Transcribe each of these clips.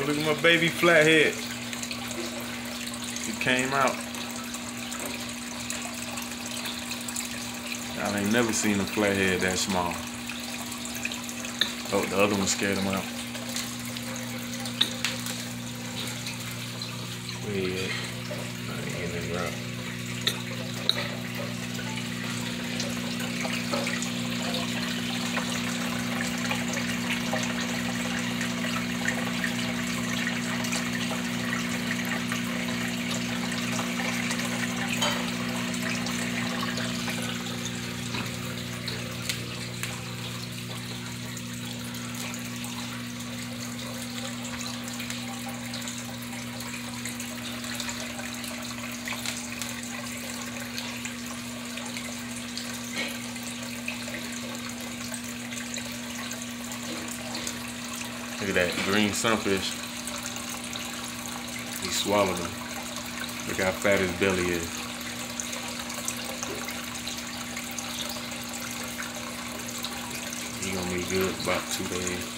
look at my baby flathead. He came out. I ain't never seen a flathead that small. Oh, the other one scared him out. Where he at? I ain't in the rock. Look at that green sunfish. He swallowed him. Look how fat his belly is. He gonna be good about 2 days.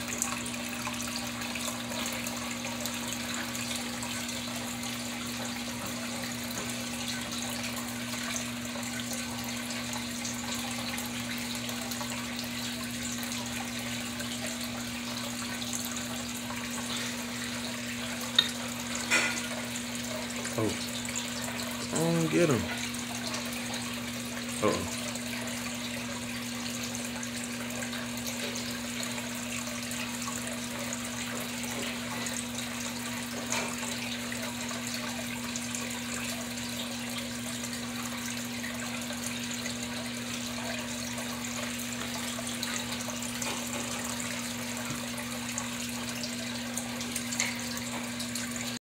Oh, I don't get him. Uh-oh.